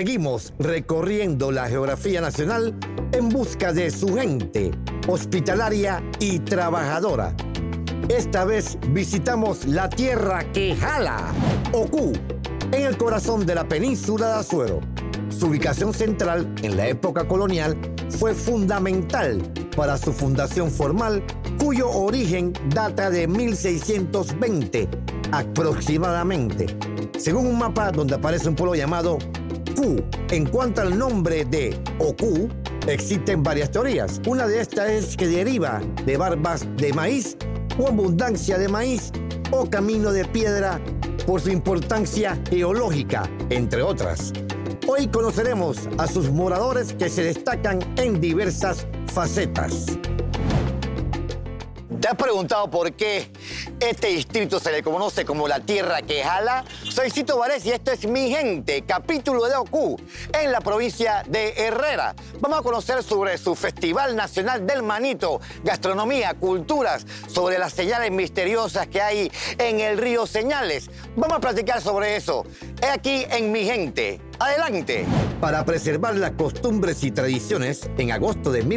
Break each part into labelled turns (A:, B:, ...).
A: Seguimos recorriendo la geografía nacional en busca de su gente hospitalaria y trabajadora. Esta vez visitamos la tierra que jala, Ocú, en el corazón de la península de Azuero. Su ubicación central en la época colonial fue fundamental para su fundación formal, cuyo origen data de 1620 aproximadamente, según un mapa donde aparece un pueblo llamado Cú. En cuanto al nombre de Ocú, existen varias teorías. Una de estas es que deriva de barbas de maíz o abundancia de maíz o camino de piedra por su importancia geológica, entre otras. Hoy conoceremos a sus moradores que se destacan en diversas facetas. ¿Te has preguntado por qué este distrito se le conoce como la tierra que jala? Soy Cito Bárez y esto es Mi Gente, capítulo de Ocú, en la provincia de Herrera. Vamos a conocer sobre su Festival Nacional del Manito, gastronomía, culturas, sobre las señales misteriosas que hay en el río Señales. Vamos a platicar sobre eso. Es aquí en Mi Gente. ¡Adelante! Para preservar las costumbres y tradiciones, en agosto de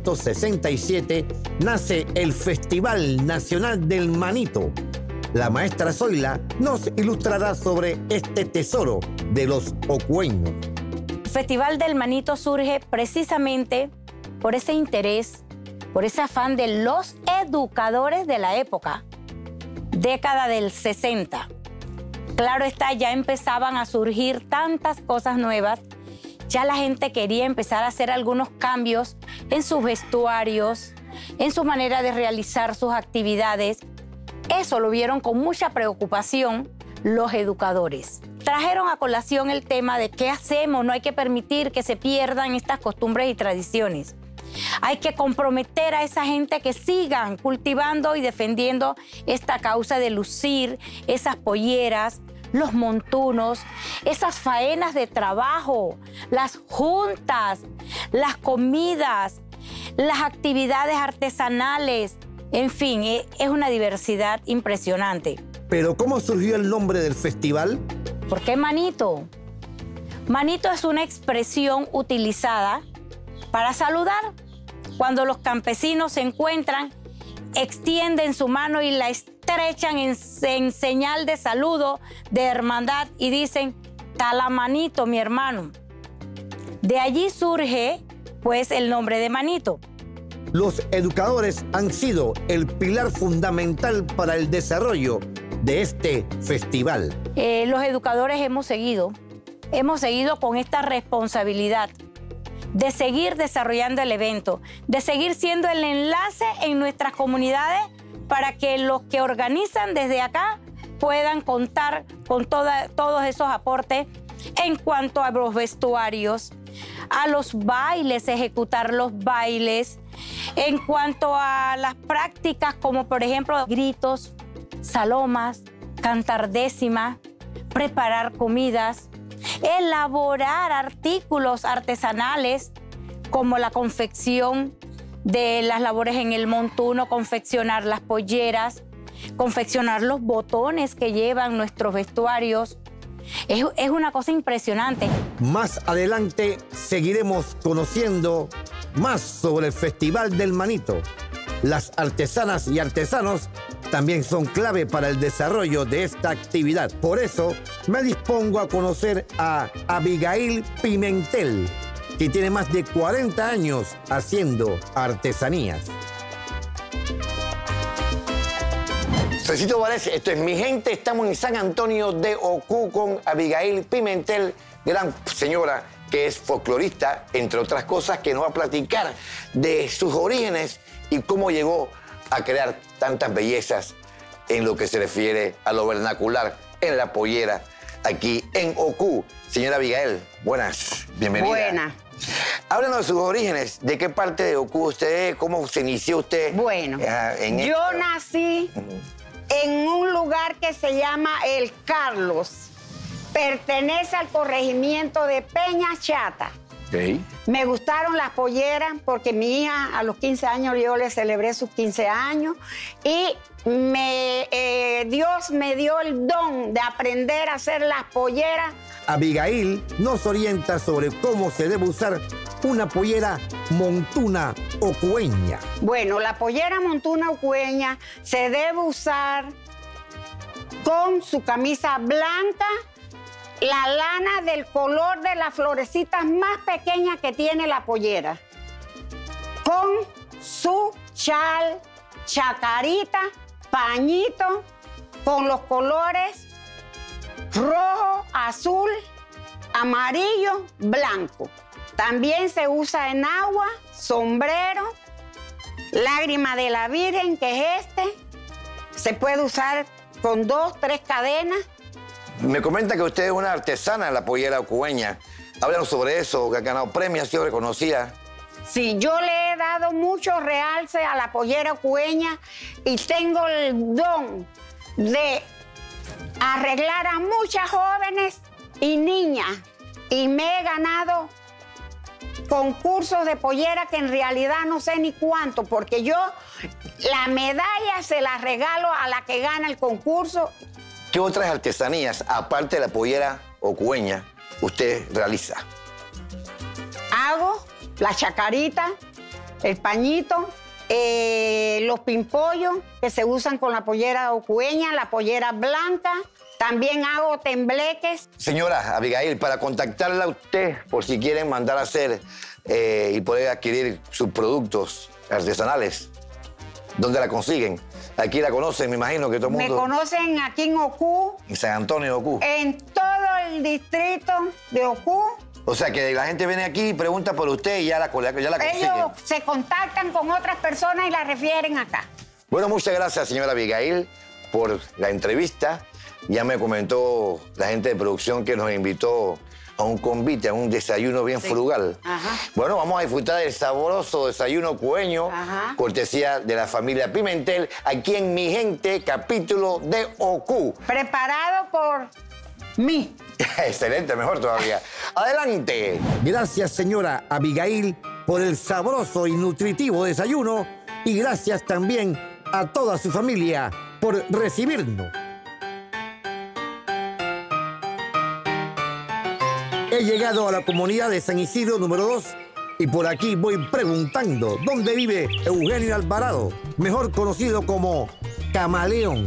A: 1967 nace el Festival Nacional del Manito. La maestra Zoila nos ilustrará sobre este tesoro de los ocueños.
B: El Festival del Manito surge precisamente por ese interés, por ese afán de los educadores de la época, década del 60. Claro está, ya empezaban a surgir tantas cosas nuevas. Ya la gente quería empezar a hacer algunos cambios en sus vestuarios, en su manera de realizar sus actividades. Eso lo vieron con mucha preocupación los educadores. Trajeron a colación el tema de qué hacemos, no hay que permitir que se pierdan estas costumbres y tradiciones. Hay que comprometer a esa gente que sigan cultivando y defendiendo esta causa de lucir esas polleras, los montunos, esas faenas de trabajo, las juntas, las comidas, las actividades artesanales. En fin, es una diversidad impresionante.
A: ¿Pero cómo surgió el nombre del festival?
B: ¿Por qué manito? Manito es una expresión utilizada para saludar. Cuando los campesinos se encuentran, extienden su mano y la estrechan en señal de saludo, de hermandad, y dicen, "Tala manito, mi hermano". De allí surge, pues, el nombre de Manito.
A: Los educadores han sido el pilar fundamental para el desarrollo de este festival.
B: Los educadores hemos seguido con esta responsabilidad de seguir desarrollando el evento, de seguir siendo el enlace en nuestras comunidades para que los que organizan desde acá puedan contar con todos esos aportes en cuanto a los vestuarios, a los bailes, ejecutar los bailes, en cuanto a las prácticas como por ejemplo gritos, salomas, cantar décimas, preparar comidas, elaborar artículos artesanales como la confección de las labores en el montuno, confeccionar las polleras, confeccionar los botones que llevan nuestros vestuarios. Es una cosa impresionante.
A: Más adelante seguiremos conociendo más sobre el Festival del Manito. Las artesanas y artesanos también son clave para el desarrollo de esta actividad. Por eso me dispongo a conocer a Abigail Pimentel, que tiene más de 40 años haciendo artesanías. Soy Cito Bárez, esto es Mi Gente. Estamos en San Antonio de Ocú con Abigail Pimentel, gran señora que es folclorista, entre otras cosas, que nos va a platicar de sus orígenes y cómo llegó a crear tantas bellezas en lo que se refiere a lo vernacular en la pollera aquí en Ocú. Señora Abigail, buenas, bienvenida.
C: Buenas.
A: Háblanos de sus orígenes, de qué parte de Ocú usted es, cómo se inició usted.
C: Bueno, yo nací en un lugar que se llama El Carlos. Pertenece al corregimiento de Peña Chata.
A: Okay.
C: Me gustaron las polleras porque mi hija a los 15 años yo le celebré sus 15 años y Dios me dio el don de aprender a hacer las polleras.
A: Abigail nos orienta sobre cómo se debe usar una pollera montuna o cueña.
C: Bueno, la pollera montuna o cueña se debe usar con su camisa blanca, la lana del color de las florecitas más pequeñas que tiene la pollera, con su chal, chacarita, pañito, con los colores rojo, azul, amarillo, blanco. También se usa en agua, sombrero, lágrima de la Virgen, que es este. Se puede usar con 2, 3 cadenas.
D: Me comenta que usted es una artesana de la pollera ocueña. Háblanos sobre eso, que ha ganado premios, ha sido reconocida.
C: Sí, yo le he dado mucho realce a la pollera ocueña y tengo el don de arreglar a muchas jóvenes y niñas. Y me he ganado concursos de pollera que en realidad no sé ni cuánto, porque yo la medalla se la regalo a la que gana el concurso.
D: ¿Qué otras artesanías, aparte de la pollera ocueña, usted realiza?
C: Hago la chacarita, el pañito, los pimpollos que se usan con la pollera ocueña, la pollera blanca. También hago tembleques.
D: Señora Abigail, para contactarla a usted, por si quieren mandar a hacer y poder adquirir sus productos artesanales, ¿dónde la consiguen? Aquí la conocen, me imagino que todo el mundo.
C: Me conocen aquí en Ocú.
D: En San Antonio de Ocú.
C: En todo el distrito de Ocú.
D: O sea, que la gente viene aquí y pregunta por usted y ya la consiguen.
C: Ellos se contactan con otras personas y la refieren acá.
D: Bueno, muchas gracias, señora Abigail, por la entrevista. Ya me comentó la gente de producción que nos invitó a un convite, a un desayuno bien frugal.
C: Ajá.
D: Bueno, vamos a disfrutar del sabroso desayuno cueño, cortesía de la familia Pimentel, aquí en Mi Gente, capítulo de Ocú.
C: Preparado por mí.
D: Excelente, mejor todavía. Adelante.
A: Gracias, señora Abigail, por el sabroso y nutritivo desayuno y gracias también a toda su familia por recibirnos. He llegado a la comunidad de San Isidro número 2 y por aquí voy preguntando dónde vive Eugenio Alvarado, mejor conocido como Camaleón.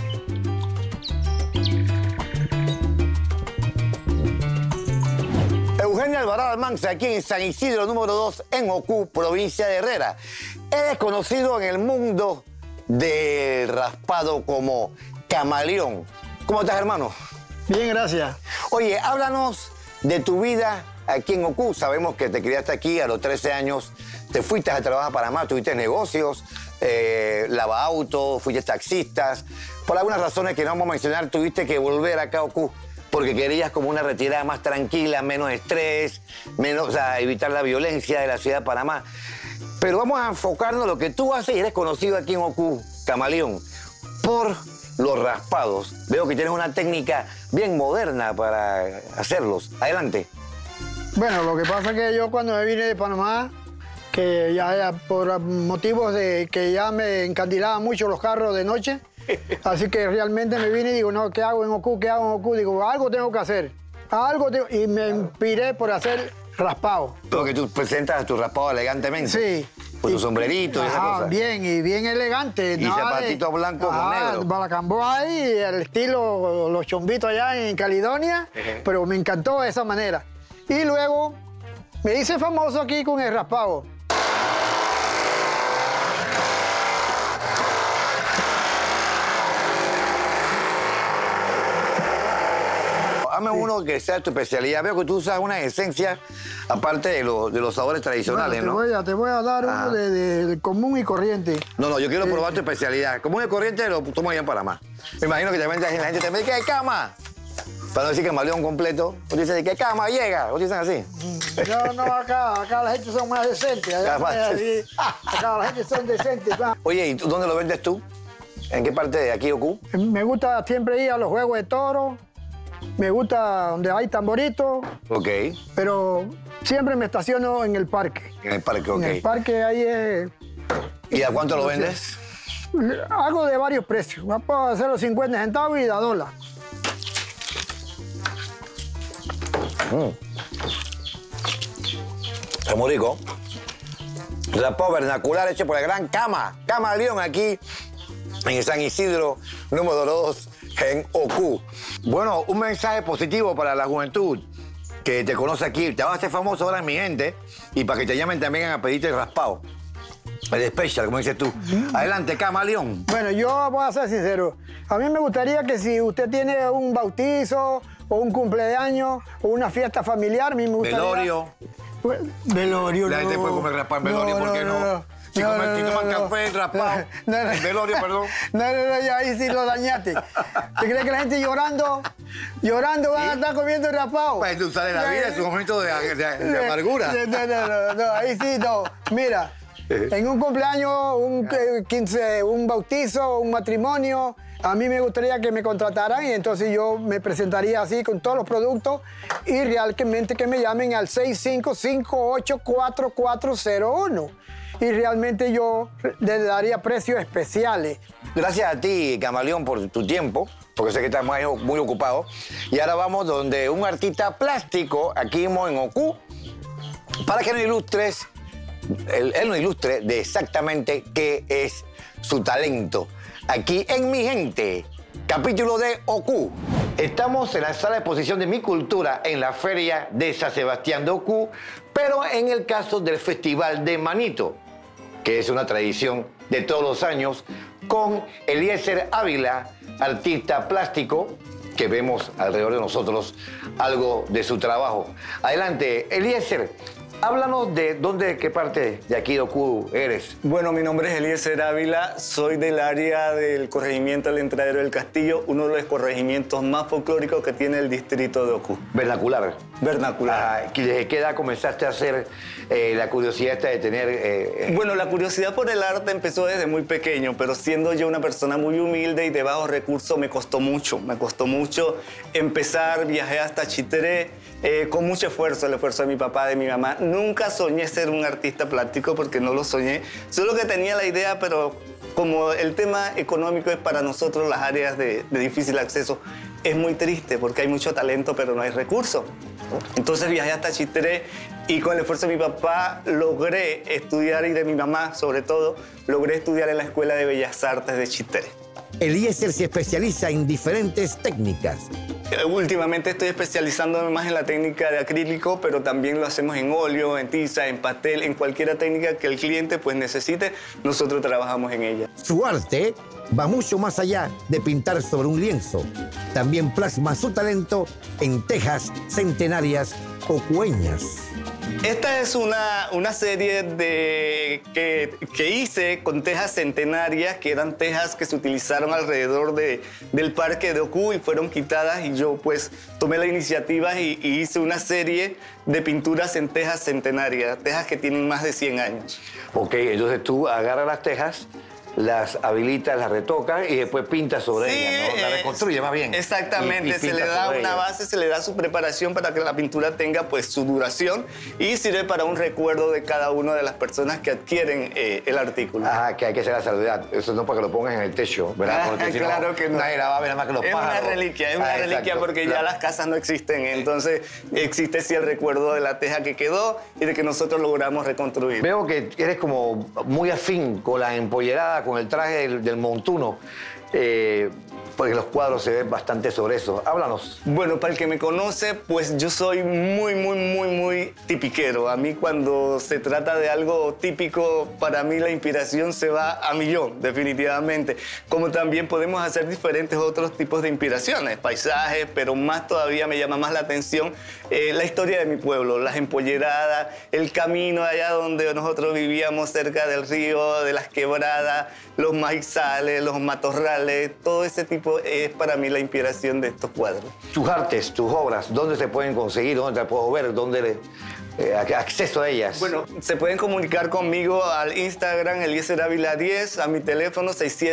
D: Eugenio Alvarado Almanza, aquí en San Isidro número 2, en Ocú, provincia de Herrera. Es conocido en el mundo del raspado como Camaleón. ¿Cómo estás, hermano?
E: Bien, gracias.
D: Oye, háblanos de tu vida aquí en Ocú. Sabemos que te criaste aquí a los 13 años, te fuiste a trabajar a Panamá, tuviste negocios, lavautos, fuiste taxista. Por algunas razones que no vamos a mencionar, tuviste que volver acá a Ocú porque querías como una retirada más tranquila, menos estrés, menos, o sea, evitar la violencia de la ciudad de Panamá. Pero vamos a enfocarnos en lo que tú haces y eres conocido aquí en Ocú, Camaleón, por los raspados. Veo que tienes una técnica bien moderna para hacerlos. Adelante.
E: Bueno, lo que pasa es que yo cuando me vine de Panamá, que ya por motivos de que ya me encandilaban mucho los carros de noche, así que realmente me vine y digo, no, ¿qué hago en Ocú? ¿Qué hago en Ocú? Digo, algo tengo que hacer. Y me inspiré por hacer raspado.
D: Porque tú presentas tu raspado elegantemente.
E: Sí.
D: Con tu sombrerito y esa cosa.
E: Bien, y bien elegante.
D: Y zapatitos blancos con negro.
E: Balacambó y el estilo, los chombitos allá en Caledonia, pero me encantó esa manera. Y luego me hice famoso aquí con el raspado.
D: Hazme uno que sea tu especialidad. Veo que tú usas una esencia aparte de los sabores tradicionales,
E: bueno,
D: ¿no?
E: Te voy a dar uno de común y corriente.
D: No, yo quiero probar tu especialidad. Común y corriente lo tomo allá en Panamá. Me imagino que también la gente te dice, ¿qué cama? Para no decir Camaleón completo, o dicen, ¿qué cama llega? O dicen así.
E: No, acá la gente son más decentes. Acá la gente son decentes.
D: Oye, ¿y dónde lo vendes tú? ¿En qué parte de aquí, Ocú?
E: Me gusta siempre ir a los juegos de toros. Me gusta donde hay tamboritos.
D: Ok.
E: Pero Siempre me estaciono en el parque.
D: En el parque, ok.
E: En el parque ahí es...
D: ¿Y a cuánto lo vendes?
E: Hago de varios precios. Puedo hacer los 50 centavos y $1.
D: Es muy rico. Raspado vernacular hecho por el gran Camaleón aquí en San Isidro, número 2, en Ocú. Bueno, un mensaje positivo para la juventud que te conoce aquí. Te vas a hacer famoso ahora en Mi Gente y para que te llamen también a pedirte el raspado. El special, como dices tú. Adelante, Camaleón.
E: Bueno, yo voy a ser sincero. A mí me gustaría que si usted tiene un bautizo o un cumpleaños o una fiesta familiar, a mí me gustaría...
D: Velorio.
E: Velorio,
D: La gente puede comer raspado en velorio, ¿por qué no? Si toman café, raspado. Velorio, perdón.
E: No, ya ahí sí lo dañaste. ¿Te crees que la gente llorando van a estar comiendo raspado?
D: Pues tú sales de la vida, es un momento de amargura.
E: No, ahí sí no. Mira, en un cumpleaños, un 15, un bautizo, un matrimonio, a mí me gustaría que me contrataran y entonces yo me presentaría así con todos los productos y realmente que me llamen al 65584401. Y realmente yo le daría precios especiales.
D: Gracias a ti, Camaleón, por tu tiempo, porque sé que estás muy ocupado. Y ahora vamos donde un artista plástico, aquí mismo en Ocú, para que nos ilustres, él nos ilustre de exactamente qué es su talento. Aquí en Mi Gente, capítulo de Ocú. Estamos en la sala de exposición de Mi Cultura en la Feria de San Sebastián de Ocú, pero en el caso del Festival de Manito, que es una tradición de todos los años, con Eliezer Ávila, artista plástico, que vemos alrededor de nosotros algo de su trabajo. Adelante, Eliezer, háblanos de qué parte de aquí de Ocú eres.
F: Bueno, mi nombre es Eliezer Ávila, soy del área del corregimiento del Entradero del Castillo, uno de los corregimientos más folclóricos que tiene el distrito de Ocú.
D: Vernacular.
F: Vernacular.
D: ¿Desde qué edad comenzaste a hacer la curiosidad esta de tener...?
F: Bueno, la curiosidad por el arte empezó desde muy pequeño, pero siendo yo una persona muy humilde y de bajos recursos, me costó mucho empezar. Viajé hasta Chitré con mucho esfuerzo, el esfuerzo de mi papá, de mi mamá. Nunca soñé ser un artista plástico porque no lo soñé, solo que tenía la idea, pero como el tema económico es para nosotros las áreas de difícil acceso, es muy triste porque hay mucho talento pero no hay recursos. Entonces viajé hasta Chitré y con el esfuerzo de mi papá logré estudiar, y de mi mamá sobre todo, logré estudiar en la Escuela de Bellas Artes de Chitré.
A: Eliezer se especializa en diferentes técnicas.
F: Últimamente estoy especializándome más en la técnica de acrílico, pero también lo hacemos en óleo, en tiza, en pastel, en cualquier técnica que el cliente pues necesite, nosotros trabajamos en ella.
A: Su arte va mucho más allá de pintar sobre un lienzo. También plasma su talento en tejas centenarias ocueñas.
F: Esta es una serie que hice con tejas centenarias, que eran tejas que se utilizaron alrededor del parque de Ocú y fueron quitadas, y yo pues tomé la iniciativa y hice una serie de pinturas en tejas centenarias, tejas que tienen más de 100 años.
D: Ok, entonces tú agarras las tejas, las habilitas, las retocas y después pintas sobre ellas, ¿no? La reconstruye más bien.
F: Exactamente, se le da una base, se le da su preparación para que la pintura tenga pues su duración y sirve para un recuerdo de cada una de las personas que adquieren el artículo.
D: Ah, que hay que hacer la salvedad. Eso no para que lo pongas en el techo, ¿verdad? Porque si
F: claro
D: no,
F: que no.
D: nadie la va a ver más que los pájaros.
F: Es una reliquia porque
D: claro.
F: Ya las casas no existen. Entonces existe sí el recuerdo de la teja que quedó y de que nosotros logramos reconstruir.
D: Veo que eres como muy afín con la empollerada, con el traje del montuno, porque en los cuadros se ve bastante sobre eso. Háblanos.
F: Bueno, para el que me conoce, pues yo soy muy tipiquero. A mí cuando se trata de algo típico, para mí la inspiración se va a millón, definitivamente. Como también podemos hacer diferentes otros tipos de inspiraciones, paisajes, pero más todavía me llama más la atención la historia de mi pueblo, las empolleradas, el camino allá donde nosotros vivíamos cerca del río, de las quebradas, los maizales, los matorrales, todo ese tipo es para mí la inspiración de estos cuadros.
D: Tus artes, tus obras, ¿dónde se pueden conseguir? ¿Dónde te puedo ver? ¿Dónde acceso a ellas?
F: Bueno, se pueden comunicar conmigo al Instagram, Eliezer Ávila 10, a mi teléfono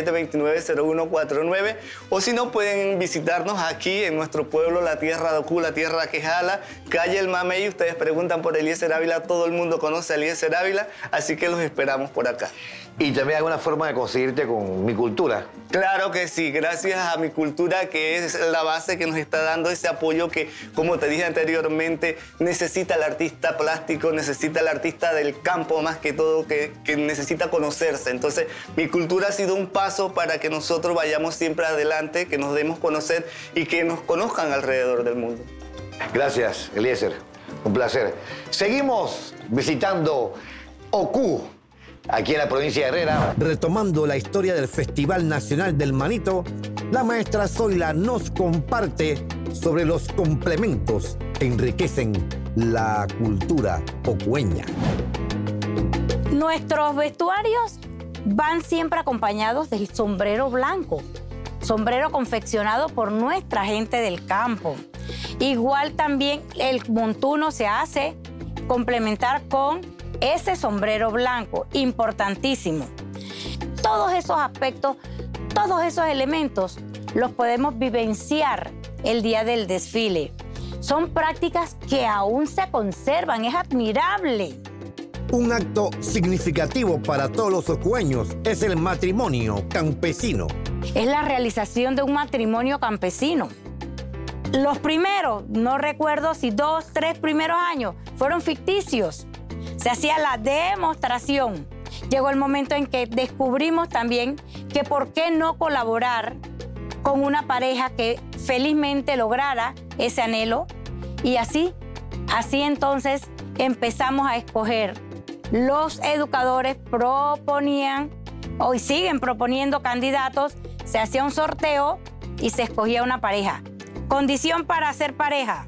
F: 67290149, o si no, pueden visitarnos aquí en nuestro pueblo, la tierra de Ocú, la tierra que jala, calle El Mamey. Ustedes preguntan por Eliezer Ávila, todo el mundo conoce a Eliezer Ávila, así que los esperamos por acá.
D: Y también alguna forma de conseguirte con Mi Cultura.
F: Claro que sí, gracias a Mi Cultura, que es la base que nos está dando ese apoyo que, como te dije anteriormente, necesita el artista plástico, necesita el artista del campo más que todo, que necesita conocerse. Entonces, Mi Cultura ha sido un paso para que nosotros vayamos siempre adelante, que nos demos conocer y que nos conozcan alrededor del mundo.
D: Gracias, Eliezer. Un placer. Seguimos visitando Ocú, aquí en la provincia de Herrera.
A: Retomando la historia del Festival Nacional del Manito, la maestra Zoila nos comparte sobre los complementos que enriquecen la cultura ocueña.
B: Nuestros vestuarios van siempre acompañados del sombrero blanco, sombrero confeccionado por nuestra gente del campo. Igual también el montuno se hace complementar con ese sombrero blanco, importantísimo. Todos esos aspectos, todos esos elementos los podemos vivenciar el día del desfile. Son prácticas que aún se conservan, es admirable.
A: Un acto significativo para todos los ocueños es el matrimonio campesino.
B: Es la realización de un matrimonio campesino. Los primeros, no recuerdo si 2, 3 primeros años, fueron ficticios. Se hacía la demostración. Llegó el momento en que descubrimos también que por qué no colaborar con una pareja que felizmente lograra ese anhelo. Y así entonces empezamos a escoger. Los educadores proponían, hoy siguen proponiendo candidatos, se hacía un sorteo y se escogía una pareja. Condición para ser pareja: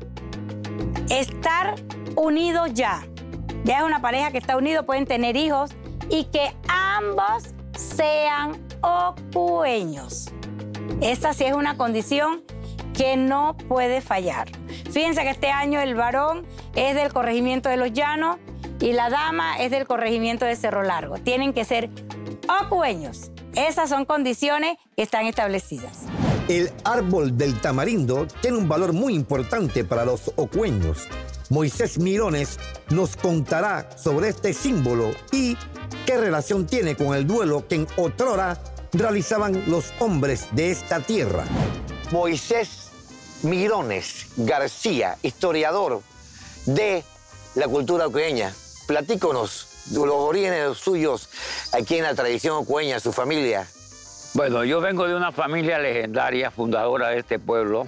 B: estar unidos ya. Ya es una pareja que está unido, pueden tener hijos y que ambos sean ocueños. Esa sí es una condición que no puede fallar. Fíjense que este año el varón es del corregimiento de Los Llanos y la dama es del corregimiento de Cerro Largo. Tienen que ser ocueños. Esas son condiciones que están establecidas.
A: El árbol del tamarindo tiene un valor muy importante para los ocueños. Moisés Mirones nos contará sobre este símbolo y qué relación tiene con el duelo que en otrora realizaban los hombres de esta tierra.
D: Moisés Mirones García, historiador de la cultura ocueña. Platíconos de los orígenes suyos aquí en la tradición ocueña, su familia.
G: Bueno, yo vengo de una familia legendaria, fundadora de este pueblo.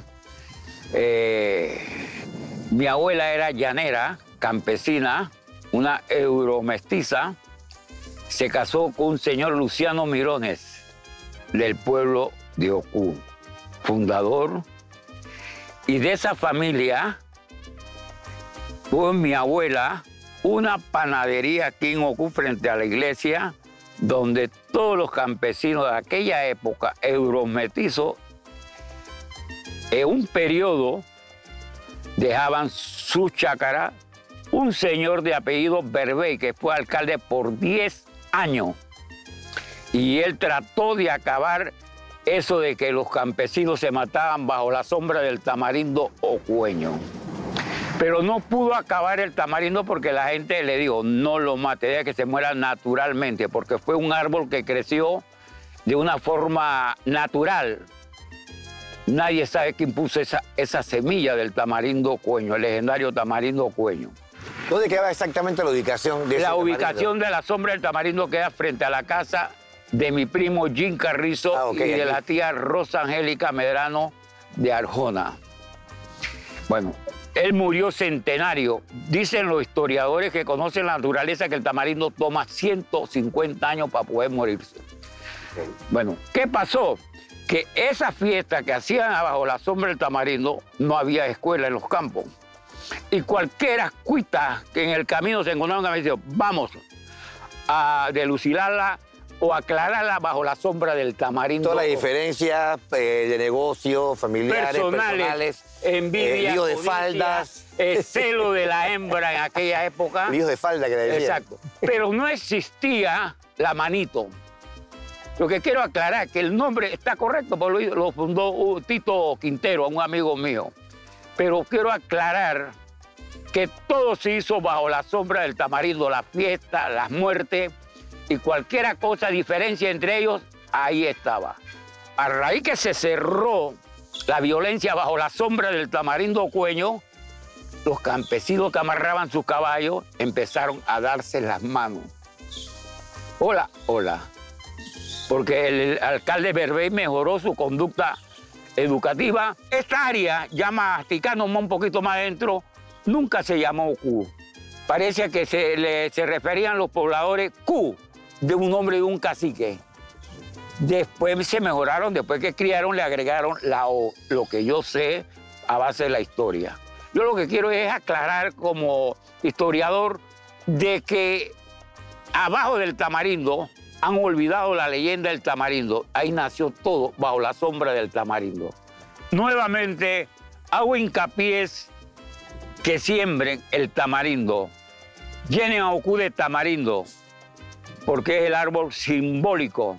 G: Mi abuela era llanera, campesina, una euromestiza. Se casó con un señor Luciano Mirones, del pueblo de Ocú, fundador. Y de esa familia, tuvo mi abuela una panadería aquí en Ocú, frente a la iglesia, donde todos los campesinos de aquella época, euromestizos, en un periodo dejaban su chácara. Un señor de apellido Berbey, que fue alcalde por 10 años, y él trató de acabar eso de que los campesinos se mataban bajo la sombra del tamarindo ocueño. Pero no pudo acabar el tamarindo porque la gente le dijo, no lo mate, deja que se muera naturalmente, porque fue un árbol que creció de una forma natural. Nadie sabe quién puso esa semilla del tamarindo ocueño, el legendario tamarindo ocueño.
D: ¿Dónde queda exactamente la ubicación de ese tamarindo?
G: La ubicación de la sombra del tamarindo queda frente a la casa de mi primo Jim Carrizo y de la tía Rosa Angélica Medrano de Arjona. Bueno, él murió centenario. Dicen los historiadores que conocen la naturaleza que el tamarindo toma 150 años para poder morirse. Bueno, ¿qué pasó? Que esa fiesta que hacían bajo la sombra del tamarindo, no había escuela en los campos. Y cualquier ascuita que en el camino se encontraba, me decía, vamos a delucilarla o aclararla bajo la sombra del tamarindo.
D: Todas las diferencias de negocios, familiares, personales,
G: envidia,
D: líos de
G: codicia,
D: faldas.
G: Celo de la hembra en aquella época.
D: Líos de falda que le decían.
G: Exacto. Pero no existía la manito. Lo que quiero aclarar es que el nombre está correcto, porque lo fundó Tito Quintero, un amigo mío. Pero quiero aclarar que todo se hizo bajo la sombra del tamarindo, la fiesta, las muertes y cualquier cosa, diferencia entre ellos, ahí estaba. A raíz que se cerró la violencia bajo la sombra del tamarindo cueño, los campesinos que amarraban sus caballos empezaron a darse las manos. Hola, hola. Porque el alcalde Berbey mejoró su conducta educativa. Esta área, llama Ticano un poquito más adentro, nunca se llamó Ocú. Parece que se referían los pobladores Q, de un nombre de un cacique. Después se mejoraron, después que criaron le agregaron la O, lo que yo sé a base de la historia. Yo lo que quiero es aclarar como historiador de que abajo del tamarindo han olvidado la leyenda del tamarindo. Ahí nació todo bajo la sombra del tamarindo. Nuevamente hago hincapié que siembren el tamarindo. Llenen a Ocú de tamarindo, porque es el árbol simbólico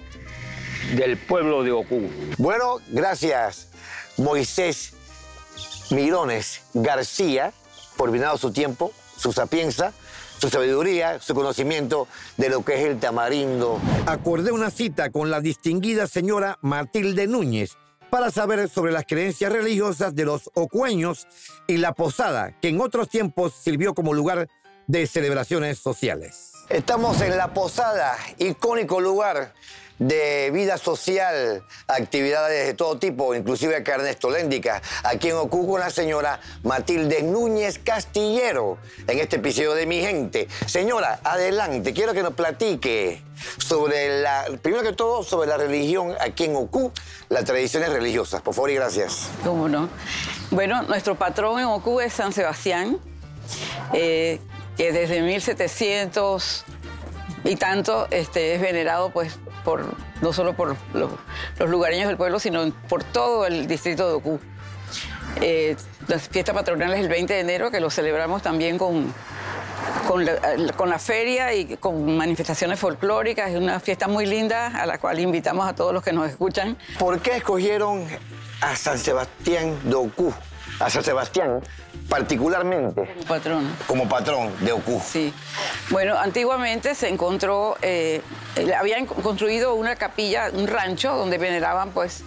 G: del pueblo de Ocú.
D: Bueno, gracias, Moisés Mirones García, por brindar su tiempo, su sapienza, su sabiduría, su conocimiento de lo que es el tamarindo.
A: Acordé una cita con la distinguida señora Matilde Núñez para saber sobre las creencias religiosas de los ocueños y la posada, que en otros tiempos sirvió como lugar de celebraciones sociales.
D: Estamos en La Posada, icónico lugar de vida social, actividades de todo tipo, inclusive acá Ernesto Léndica, aquí en Ocú con la señora Matilde Núñez Castillero, en este episodio de Mi Gente. Señora, adelante, quiero que nos platique sobre primero que todo, sobre la religión aquí en Ocú, las tradiciones religiosas, por favor y gracias.
H: ¿Cómo no? Bueno, nuestro patrón en Ocú es San Sebastián, que desde 1700 y tanto es venerado pues no solo por los lugareños del pueblo, sino por todo el distrito de Ocú. La fiesta patronal es el 20 de enero, que lo celebramos también con la feria y con manifestaciones folclóricas. Es una fiesta muy linda a la cual invitamos a todos los que nos escuchan.
D: ¿Por qué escogieron a San Sebastián de Ocú? A San Sebastián particularmente. Como patrón de Ocú.
H: Sí. Bueno, antiguamente se encontró, habían construido una capilla, un rancho, donde veneraban pues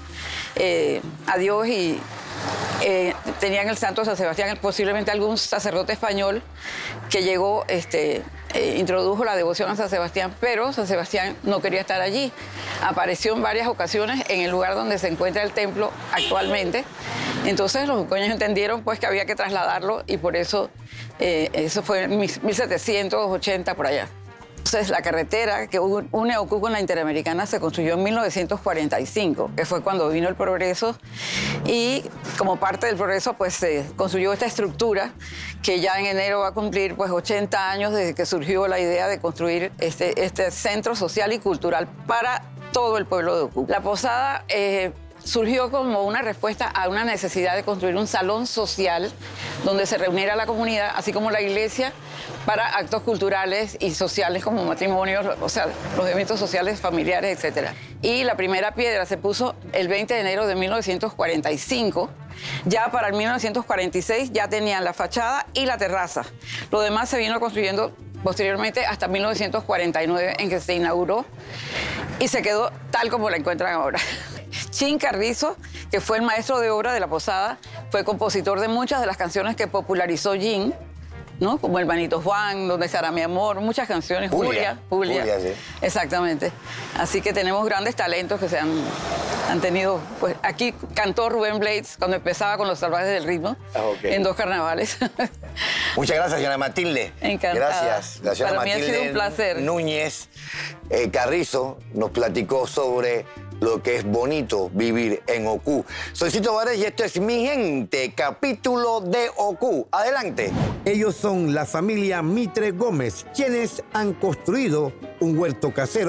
H: a Dios y tenían el santo San Sebastián, posiblemente algún sacerdote español que llegó, introdujo la devoción a San Sebastián, pero San Sebastián no quería estar allí. Apareció en varias ocasiones en el lugar donde se encuentra el templo actualmente. Entonces los ucoños entendieron pues que había que trasladarlo y por eso, eso fue en 1780 por allá. Entonces la carretera que une Ocú con la Interamericana se construyó en 1945, que fue cuando vino el progreso, y como parte del progreso pues se construyó esta estructura que ya en enero va a cumplir pues 80 años desde que surgió la idea de construir este centro social y cultural para todo el pueblo de Ocú. La posada surgió como una respuesta a una necesidad de construir un salón social donde se reuniera la comunidad, así como la iglesia, para actos culturales y sociales como matrimonios, o sea, los eventos sociales, familiares, etc. Y la primera piedra se puso el 20 de enero de 1945. Ya para el 1946 ya tenían la fachada y la terraza. Lo demás se vino construyendo posteriormente hasta 1949, en que se inauguró y se quedó tal como la encuentran ahora. Chin Carrizo, que fue el maestro de obra de la posada, fue compositor de muchas de las canciones que popularizó Chin, ¿no? Como El Manito Juan, Donde estará mi amor, muchas canciones. Julia, sí. Exactamente. Así que tenemos grandes talentos que se han tenido. Pues aquí cantó Rubén Blades cuando empezaba con Los Salvajes del Ritmo, en 2 carnavales.
D: Muchas gracias, señora Matilde.
H: Encantada.
D: Gracias. La señora
H: Para mí
D: Matilde
H: ha sido un placer.
D: Núñez Carrizo nos platicó sobre lo que es bonito vivir en Ocú. Soy Cito Bárez y esto es Mi Gente, capítulo de Ocú. Adelante.
A: Ellos son la familia Mitre Gómez, quienes han construido un huerto casero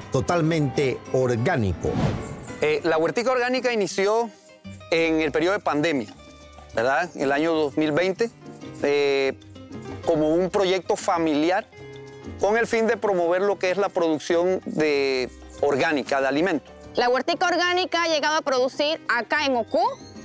A: totalmente orgánico.
I: La huertica orgánica inició en el periodo de pandemia, ¿verdad? En el año 2020, como un proyecto familiar con el fin de promover lo que es la producción orgánica de alimentos.
J: La huertica orgánica ha llegado a producir acá en Ocú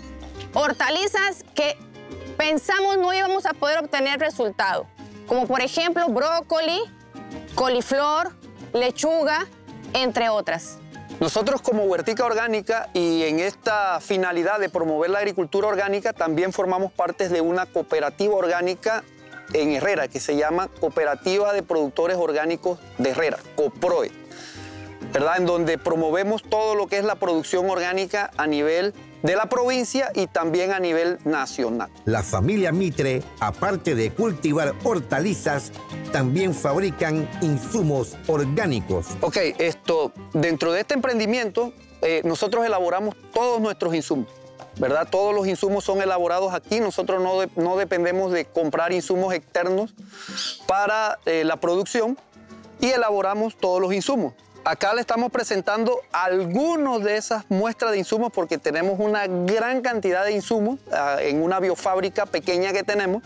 J: hortalizas que pensamos no íbamos a poder obtener resultado, como por ejemplo brócoli, coliflor, lechuga, entre otras.
I: Nosotros como huertica orgánica y en esta finalidad de promover la agricultura orgánica también formamos parte de una cooperativa orgánica en Herrera que se llama Cooperativa de Productores Orgánicos de Herrera, COPROE, ¿verdad? En donde promovemos todo lo que es la producción orgánica a nivel de la provincia y también a nivel nacional.
A: La familia Mitre, aparte de cultivar hortalizas, también fabrican insumos orgánicos.
I: Ok, dentro de este emprendimiento, nosotros elaboramos todos nuestros insumos, ¿verdad? Todos los insumos son elaborados aquí. Nosotros no dependemos de comprar insumos externos para la producción y elaboramos todos los insumos. Acá le estamos presentando algunos de esas muestras de insumos porque tenemos una gran cantidad de insumos en una biofábrica pequeña que tenemos.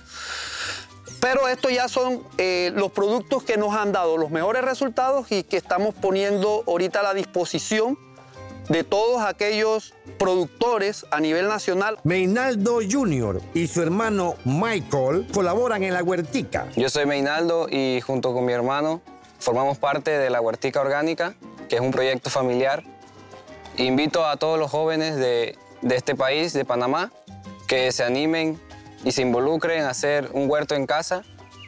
I: Pero estos ya son los productos que nos han dado los mejores resultados y que estamos poniendo ahorita a la disposición de todos aquellos productores a nivel nacional.
A: Meinaldo Jr. y su hermano Michael colaboran en la huertica.
K: Yo soy Meinaldo y junto con mi hermano formamos parte de la huertica orgánica, que es un proyecto familiar. Invito a todos los jóvenes de este país, de Panamá, que se animen y se involucren a hacer un huerto en casa.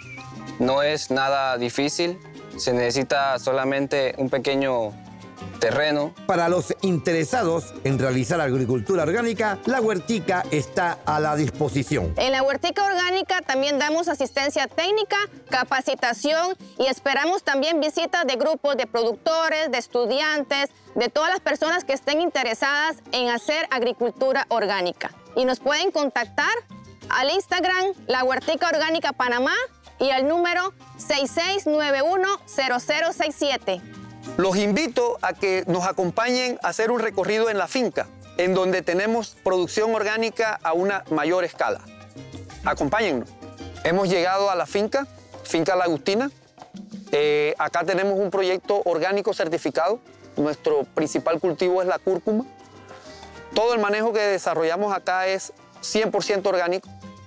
K: No es nada difícil, se necesita solamente un pequeño terreno.
A: Para los interesados en realizar agricultura orgánica, la huertica está a la disposición.
J: En la huertica orgánica también damos asistencia técnica, capacitación y esperamos también visitas de grupos de productores, de estudiantes, de todas las personas que estén interesadas en hacer agricultura orgánica. Y nos pueden contactar al Instagram La Huertica Orgánica Panamá y al número 66910067.
I: Los invito a que nos acompañen a hacer un recorrido en la finca, en donde tenemos producción orgánica a una mayor escala. Acompáñennos. Hemos llegado a la finca La Agustina. Acá tenemos un proyecto orgánico certificado. Nuestro principal cultivo es la cúrcuma. Todo el manejo que desarrollamos acá es 100% orgánico.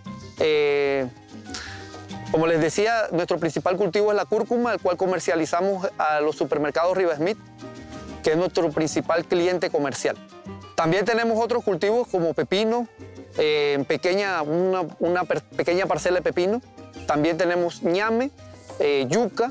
I: Como les decía, nuestro principal cultivo es la cúrcuma, el cual comercializamos a los supermercados Riva Smith, que es nuestro principal cliente comercial. También tenemos otros cultivos como pepino, una pequeña parcela de pepino. También tenemos ñame, yuca,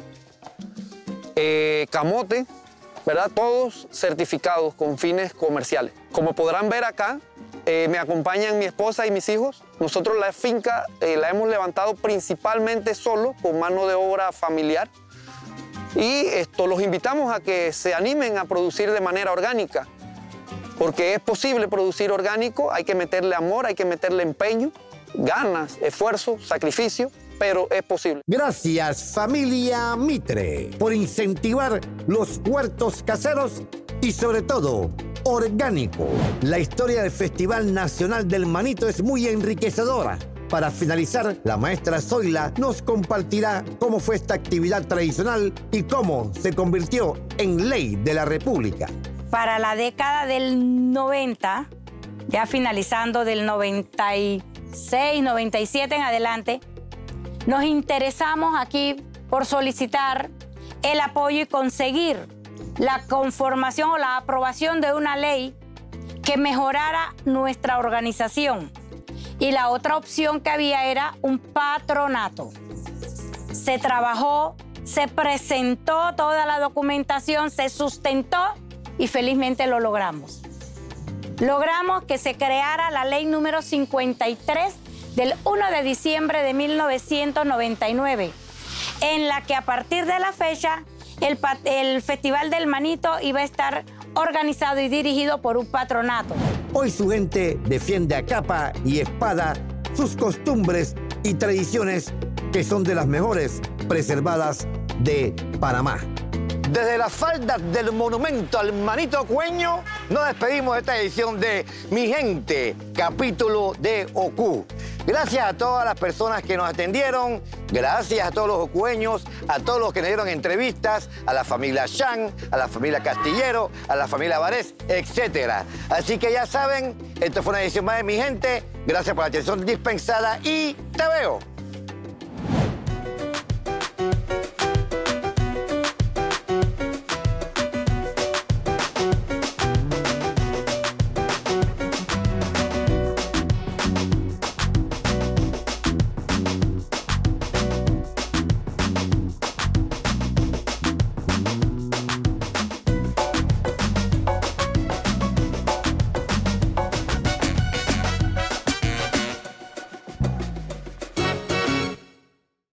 I: camote, ¿verdad? Todos certificados con fines comerciales. Como podrán ver acá, me acompañan mi esposa y mis hijos. Nosotros la finca la hemos levantado principalmente solo, con mano de obra familiar. Y los invitamos a que se animen a producir de manera orgánica, porque es posible producir orgánico. Hay que meterle amor, hay que meterle empeño, ganas, esfuerzo, sacrificio, pero es posible.
A: Gracias, familia Mitre, por incentivar los huertos caseros y sobre todo orgánico. La historia del Festival Nacional del Manito es muy enriquecedora. Para finalizar, la maestra Zoila nos compartirá cómo fue esta actividad tradicional y cómo se convirtió en ley de la República.
B: Para la década del 90, ya finalizando del 96, 97 en adelante, nos interesamos aquí por solicitar el apoyo y conseguir la conformación o la aprobación de una ley que mejorara nuestra organización. Y la otra opción que había era un patronato. Se trabajó, se presentó toda la documentación, se sustentó y felizmente lo logramos. Logramos que se creara la ley número 53 del 1 de diciembre de 1999, en la que a partir de la fecha el Festival del Manito iba a estar organizado y dirigido por un patronato.
A: Hoy su gente defiende a capa y espada sus costumbres y tradiciones que son de las mejores preservadas de Panamá.
D: Desde las faldas del monumento al Manito Cueño, nos despedimos de esta edición de Mi Gente, capítulo de Ocu. Gracias a todas las personas que nos atendieron, gracias a todos los ocueños, a todos los que nos dieron entrevistas, a la familia Chan, a la familia Castillero, a la familia Varés, etc. Así que ya saben, esto fue una edición más de Mi Gente. Gracias por la atención dispensada y te veo